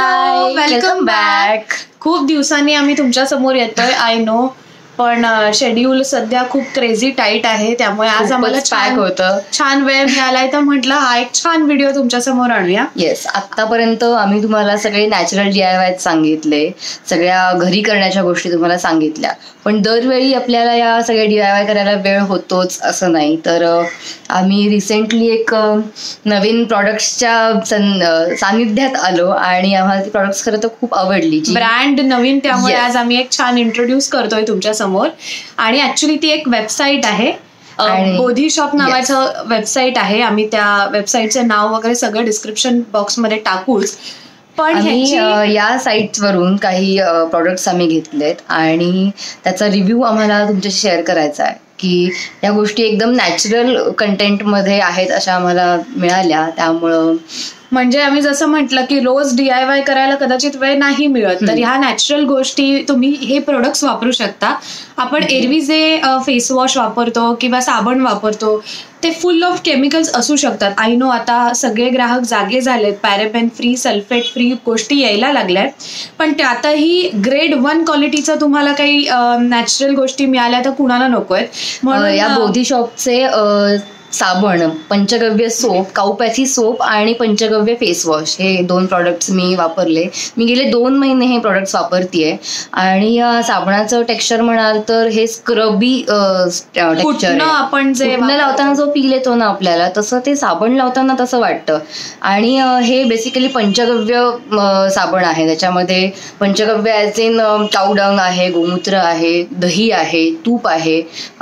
Hello, welcome back. खूप दिवसांनी आम्ही तुमच्या समोर येतोय, आय नो, पण शेड्यूल सध्या खूप क्रेझी टाईट आहे, त्यामुळे आज आम्हाला छान वेळ मिळालाय, तर म्हटलं हा एक छान व्हिडिओ तुमच्या समोर आणूया. येस, आतापर्यंत आम्ही तुम्हाला सगळे नॅचरल DIY सांगितले, सगळ्या घरी करण्याच्या गोष्टी तुम्हाला सांगितल्या, पण दरवेळी आपल्याला या सगळ्या DIY करायला वेळ होतोच असं नाही. तर आम्ही रिसेंटली एक नवीन प्रॉडक्ट्सच्या सानिध्यात आलो आणि आम्हाला ती प्रॉडक्ट्स खरं तर खूप आवडली, ब्रँड नवीन, त्यामुळे आज आम्ही एक छान इंट्रोड्यूस करतोय तुमच्या समोर. आणि ऍक्च्युली ती एक वेबसाईट आहे, बोधीशॉप नावाचं वेबसाईट आहे. आम्ही त्या वेबसाईटचं नाव वगैरे सगळं डिस्क्रिप्शन बॉक्समध्ये टाकूच. पण या साईटवरून काही प्रॉडक्ट्स आम्ही घेतलेत आणि त्याचा रिव्ह्यू आम्हाला तुमच्याशी शेअर करायचा आहे की या गोष्टी एकदम नॅचरल कंटेंटमध्ये आहेत अशा आम्हाला मिळाल्या. त्यामुळं म्हणजे आम्ही जसं म्हटलं की रोज DIY करायला कदाचित वेळ नाही मिळत, तर ह्या नॅचरल गोष्टी तुम्ही हे प्रोडक्ट्स वापरू शकता. आपण एरवी जे फेस वॉश वापरतो किंवा साबण वापरतो ते फुल ऑफ केमिकल्स असू शकतात. आय नो, आता सगळे ग्राहक जागे झालेत, पॅराबेन फ्री, सल्फेट फ्री गोष्टी यायला लागल्यात, पण त्यातही ग्रेड 1 क्वालिटीचं तुम्हाला काही नॅचरल गोष्टी मिळाल्या तर कुणाला नकोय. म्हणून या बोधीशॉपचे साबण, पंचगव्य सोप, काउपॅथी सोप आणि पंचगव्य फेस वॉश हे 2 प्रॉडक्ट्स मी वापरले. मी गेले 2 महिने हे प्रॉडक्ट्स वापरतीये आणि साबणाचं टेक्स्चर म्हणाल तर हे स्क्रबी टेक्स्चर, आपण जे लावताना जो फील येतो ना आपल्याला, तसं ते साबण लावताना तसं वाटतं. आणि हे बेसिकली पंचगव्य साबण आहे. त्याच्यामध्ये पंचगव्य ॲज इन कावडंग आहे, गोमूत्र आहे, दही आहे, तूप आहे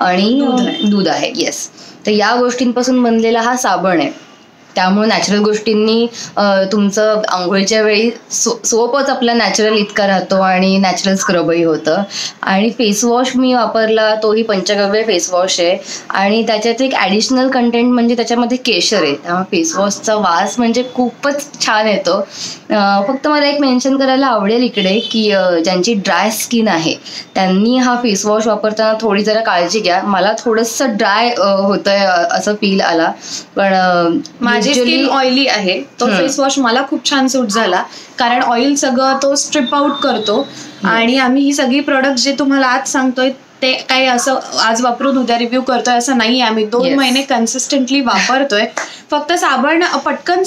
आणि दूध आहे. येस, तर या गोष्टींपासून बनलेला हा साबण आहे. त्यामुळे नॅचरल गोष्टींनी तुमचं आंघोळीच्या वेळी सोपच आपला नॅचरल इतका राहतो आणि नॅचरल स्क्रबही होतं. आणि फेस वॉश मी वापरला, तोही पंचगव्य फेस वॉश आहे आणि त्याच्यात एक ॲडिशनल कंटेंट म्हणजे त्याच्यामध्ये केशर आहे. त्यामुळे फेस वॉशचा वास म्हणजे खूपच छान येतो. फक्त मला एक मेन्शन करायला आवडेल इकडे की ज्यांची ड्राय स्किन आहे त्यांनी हा फेस वॉश वापरताना थोडी जरा काळजी घ्या. मला थोडंसं ड्राय होतंय असं फील आला, पण माझी स्किन ऑइली आहे. तो फेस वॉश मला खूप छान सूट झाला, कारण ऑइल सगळं तो स्ट्रिप आउट करतो. आणि आम्ही ही सगळी प्रोडक्ट जे तुम्हाला आज सांगतोय ते काही असं आज वापरून उद्या रिव्ह्यू करतोय असं नाही. आम्ही 2 महिने कन्सिस्टंटली वापरतोय. फक्त साबण पटकन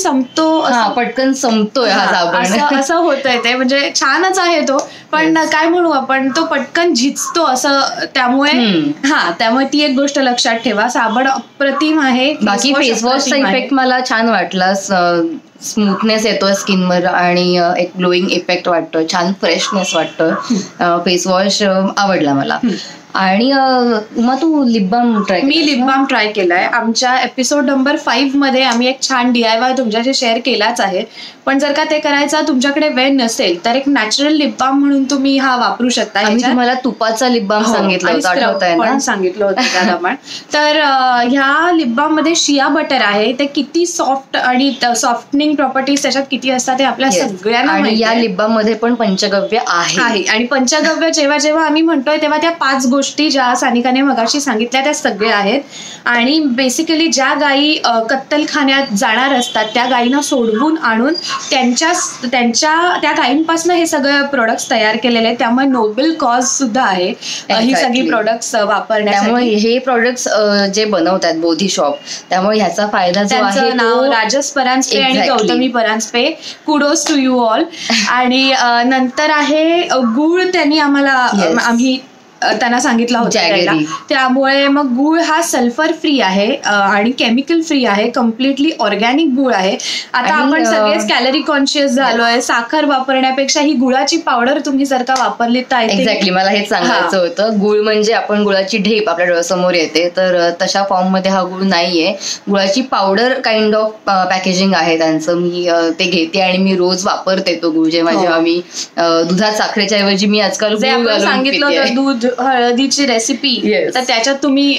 संपतोय हा साबण असं होतंय. ते म्हणजे छानच आहे तो, पण काय म्हणू आपण, तो पटकन झिजतो असं. त्यामुळे ती एक गोष्ट लक्षात ठेवा, साबण अप्रतिम आहे. बाकी फेस वॉशचा इफेक्ट मला छान वाटला. स्मूथनेस येतोय स्किनवर आणि एक ग्लोईंग इफेक्ट वाटतो, छान फ्रेशनेस वाटतं. फेस वॉश आवडला मला. आणि उमा, तू लिप बाम ट्राय? मी लिप बाम ट्राय केलाय. आमच्या एपिसोड नंबर 5 मध्ये आम्ही एक छान DIY तुमच्याशी शेअर केलाच आहे, पण जर का ते करायचा तुमच्याकडे वेळ नसेल तर एक नॅचरल लिप बाम म्हणून तुम्ही हा वापरू शकता. तुम्हाला तुपाचा लिप बाम सांगितलं होतं त्याप्रमाणे. तर ह्या लिप बाम मध्ये शिया बटर आहे. ते किती सॉफ्ट आणि सॉफ्टनिंग प्रॉपर्टीज त्याच्यात किती असतात ते आपल्या सगळ्यांना माहिती. या लिप बाम मध्ये पण पंचगव्य आहे. आणि पंचगव्य जेव्हा आम्ही म्हणतोय तेव्हा त्या 5 गोष्टी ज्या सानिकाने मगाशी सांगितल्या त्या सगळ्या आहेत. आणि बेसिकली ज्या गायी कत्तलखान्यात जाणार असतात त्या गायींना सोडवून आणून त्या गायींपासून हे सगळं प्रोडक्ट्स तयार केलेले आहेत. त्यामुळे नोबेल कॉज सुद्धा आहे ही सगळी प्रोडक्ट्स वापरण्यासाठी. त्यामुळे हे प्रोडक्ट्स जे बनवतात बोधीशॉप, त्यामुळे ह्याचा फायदा जो आहे, नाव राजस परांजपे आणि Gautami Paranjape, kudos to you all. आणि नंतर आहे गुळ, त्यांनी आम्ही त्यांना सांगितलं होतं, त्यामुळे मग गुळ हा सल्फर फ्री आहे आणि केमिकल फ्री आहे, कम्प्लिटली ऑर्गॅनिक गुळ आहे. आता आपण सगळेच कॅलरी कॉन्शियस झालोय. साखर वापरण्यापेक्षा ही गुळाची पावडर तुम्ही जर का वापरली तर एक्झॅक्टली मला हेच सांगायचं होतं. गुळ म्हणजे आपण गुळाची ढेप आपल्या डोळ्यासमोर येते, तर तशा फॉर्म मध्ये हा गुळ नाहीये. गुळाची पावडर काइंड ऑफ पॅकेजिंग आहे त्यांचं. मी ते घेते आणि मी रोज वापरते तो गुळ. जेव्हा मी दुधात साखरेच्या ऐवजी मी आजकाल सांगितलं होतं दूध हळदीची रेसिपी, तर त्याच्यात तुम्ही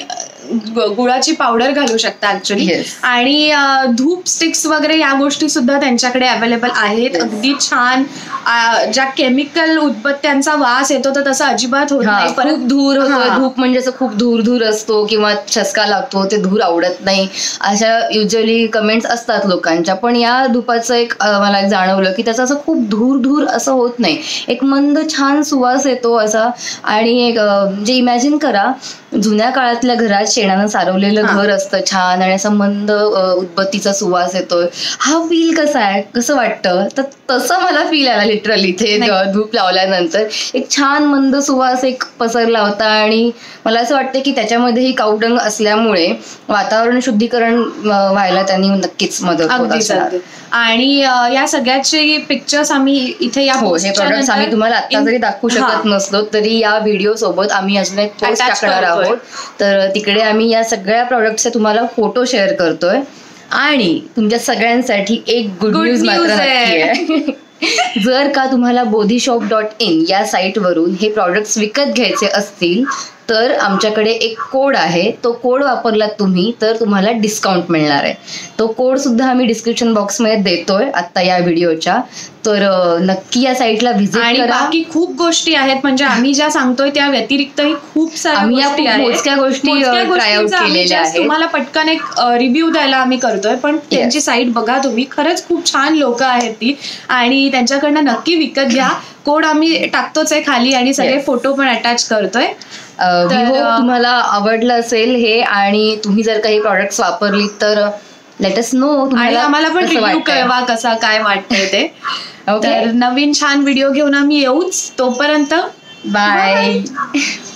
गुळाची पावडर घालू शकता ऍक्च्युली. आणि धूप स्टिक्स वगैरे या गोष्टी सुद्धा त्यांच्याकडे अवेलेबल आहेत. अगदी छान. ज्या केमिकल उदबत्त्यांचा वास येतो तर तसा अजिबात होत नाही. परत धूर होतो. धूप म्हणजे असं खूप धूर असतो किंवा ठसका लागतो, ते धूर आवडत नाही अशा युजली कमेंट्स असतात लोकांच्या. पण या धूपाचं एक मला जाणवलं की त्याचं असं खूप धूर असं होत नाही. एक मंद छान सुवास येतो असा. आणि एक जे इमॅजिन करा, जुन्या काळातल्या घरात शेणानं सारवलेलं घर असतं छान आणि असं मंद उदबत्तीचा सुवास येतोय. हा फील कसा आहे, कसं वाटतं, तर तसं मला फील आला लिटरली इथे धूप लावल्यानंतर. एक छान मंद सुवास एक पसरला होता. आणि मला असं वाटतं की त्याच्यामध्येही कावडंग असल्यामुळे वातावरण शुद्धीकरण व्हायला त्यांनी नक्कीच मदत होत असणार. आणि या सगळ्याचे पिक्चर्स आम्ही इथे या हे प्रोडक्ट्स आम्ही तुम्हाला आता जरी दाखवू शकत नसलो तरी या व्हिडिओ सोबत आम्ही अजून एक पोस्ट टाकणार आहोत. तर तिकडे आम्ही या सगळ्या प्रॉडक्टचे तुम्हाला फोटो शेअर करतोय. आणि तुमच्या सगळ्यांसाठी एक गुड न्यूज मात्र नक्की आहे. जर का तुम्हाला bodhishop.in या साईटवरून हे प्रॉडक्ट्स विकत घ्यायचे असतील तर आमच्याकडे एक कोड आहे. तो कोड वापरलात तुम्ही तर तुम्हाला डिस्काउंट मिळणार आहे. तो कोड सुद्धा आम्ही डिस्क्रिप्शन बॉक्समध्ये देतोय आता या व्हिडिओच्या. तर नक्की या साईटला व्हिजिट करा. बाकी खूप गोष्टी आहेत, म्हणजे आम्ही ज्या सांगतोय त्या व्यतिरिक्तही खूप साऱ्या गोष्टी ट्राय आउट केलेल्या आहेत. तुम्हाला पटकन एक रिव्ह्यू द्यायला आम्ही करतोय, पण त्यांची साईट बघा तुम्ही. खरंच खूप छान लोक आहेत ती आणि त्यांच्याकडनं नक्की विकत घ्या. कोड आम्ही टाकतोच आहे खाली आणि सगळे फोटो पण अटॅच करतोय. तुम्हाला आवडलं असेल हे आणि तुम्ही जर काही प्रॉडक्ट्स वापरली तर लेट अस नो. आणि आम्हाला पण रिव्ह्यू कळवा कसा काय वाटतंय ते. तर नवीन छान व्हिडिओ घेऊन आम्ही येऊच. तोपर्यंत बाय.